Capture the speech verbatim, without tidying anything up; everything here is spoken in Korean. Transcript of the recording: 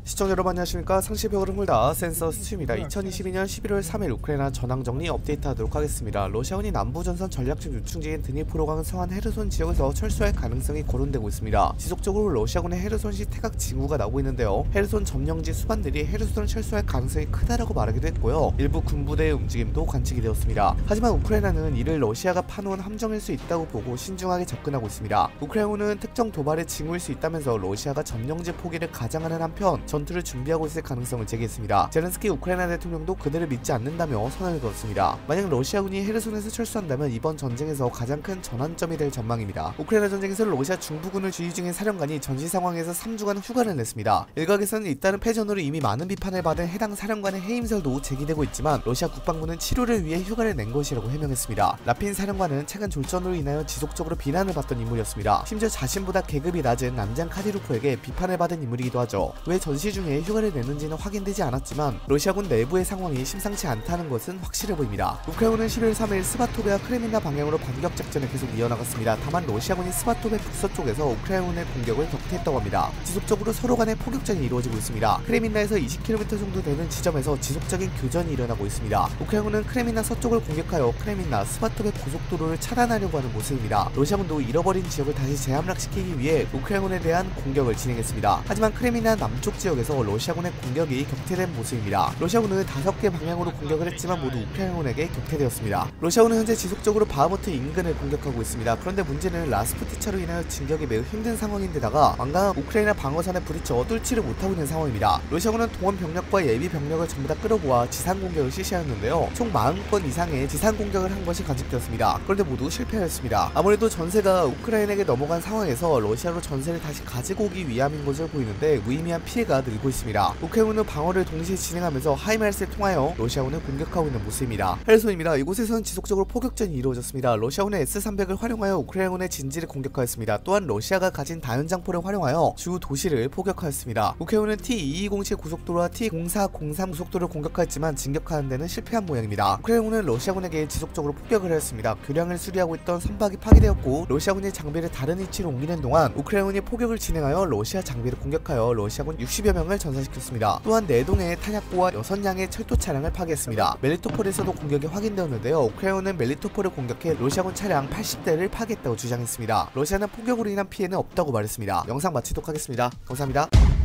시청자 여러분 안녕하십니까. 상시벽 흐름을다 센서 스튜입니다. 이천이십이년 십일월 삼일 우크라이나 전황정리 업데이트하도록 하겠습니다. 러시아군이 남부전선 전략적 유충지인 드니프로강 서안 헤르손 지역에서 철수할 가능성이 거론되고 있습니다. 지속적으로 러시아군의 헤르손시 태각 징후가 나오고 있는데요. 헤르손 점령지 수반들이 헤르손을 철수할 가능성이 크다라고 말하기도 했고요. 일부 군부대의 움직임도 관측이 되었습니다. 하지만 우크라이나는 이를 러시아가 파놓은 함정일 수 있다고 보고 신중하게 접근하고 있습니다. 우크라이나는 특정 도발의 징후일 수 있다면서 러시아가 점령지 포기를 가장하는 한편 전투를 준비하고 있을 가능성을 제기했습니다. 제렌스키 우크라이나 대통령도 그들을 믿지 않는다며 선언을 그었습니다. 만약 러시아군이 헤르손에서 철수한다면 이번 전쟁에서 가장 큰 전환점이 될 전망입니다. 우크라이나 전쟁에서 러시아 중부군을 지휘 중인 사령관이 전시 상황에서 삼 주간 휴가를 냈습니다. 일각에서는 잇따른 패전으로 이미 많은 비판을 받은 해당 사령관의 해임설도 제기되고 있지만 러시아 국방부는 치료를 위해 휴가를 낸 것이라고 해명했습니다. 라핀 사령관은 최근 졸전으로 인하여 지속적으로 비난을 받던 인물이었습니다. 심지어 자신보다 계급이 낮은 남장 카디로프에게 비판을 받은 인물이기도 하죠. 왜 전시 중에 휴가를 내는지는 확인되지 않았지만 러시아군 내부의 상황이 심상치 않다는 것은 확실해 보입니다. 우크라이나는 십일월 삼일 스바토베와 크레민나 방향으로 반격 작전을 계속 이어나갔습니다. 다만 러시아군이 스바토베 북서쪽에서 우크라이나군의 공격을 격퇴했다고 합니다. 지속적으로 서로 간의 포격전이 이루어지고 있습니다. 크레민나에서 이십 킬로미터 정도 되는 지점에서 지속적인 교전이 일어나고 있습니다. 우크라이나군은 크레민나 서쪽을 공격하여 크레민나 스바토베 고속도로를 차단하려고 하는 모습입니다. 러시아군도 잃어버린 지역을 다시 재함락시키기 위해 우크라이나군에 대한 공격을 진행했습니다. 하지만 크레민나 남쪽 지역에서 러시아군의 공격이 격퇴된 모습입니다. 러시아군은 다섯 개 방향으로 공격을 했지만 모두 우크라이나군에게 격퇴되었습니다. 러시아군은 현재 지속적으로 바흐무트 인근을 공격하고 있습니다. 그런데 문제는 라스푸티차로 인하여 진격이 매우 힘든 상황인데다가 완강한 우크라이나 방어선에 부딪혀 뚫지를 못하고 있는 상황입니다. 러시아군은 동원 병력과 예비 병력을 전부 다 끌어모아 지상 공격을 실시하였는데요. 총 사십 건 이상의 지상 공격을 한 것이 관측되었습니다. 그런데 모두 실패하였습니다. 아무래도 전세가 우크라이나에게 넘어간 상황에서 러시아로 전세를 다시 가지고 오기 위함인 것을 보이는데 무의미한 피해가 늘고 있습니다. 우크라이나는 방어를 동시에 진행하면서 하이마르스를 통하여 러시아군을 공격하고 있는 모습입니다. 헤르손입니다. 이곳에서는 지속적으로 포격전이 이루어졌습니다. 러시아군의 에스 삼백을 활용하여 우크라이나군의 진지를 공격하였습니다. 또한 러시아가 가진 다연장포를 활용하여 주 도시를 포격하였습니다. 우크라이나는 티 이이공칠 고속도로와 티 공사공삼 고속도로를 공격하였지만 진격하는 데는 실패한 모양입니다. 우크라이나군은 러시아군에게 지속적으로 포격을 하였습니다. 교량을 수리하고 있던 선박이 파괴되었고 러시아군의 장비를 다른 위치로 옮기는 동안 우크라이나군이 포격을 진행하여 러시아 장비를 공격하여 러시아군 육십여 명을 전사시켰습니다. 또한 네 동의 탄약고와 여섯 량의 철도 차량을 파괴했습니다. 멜리토폴에서도 공격이 확인되었는데요. 우크라이나는 멜리토폴을 공격해 러시아군 차량 팔십 대를 파괴했다고 주장했습니다. 러시아는 포격으로 인한 피해는 없다고 말했습니다. 영상 마치도록 하겠습니다. 감사합니다.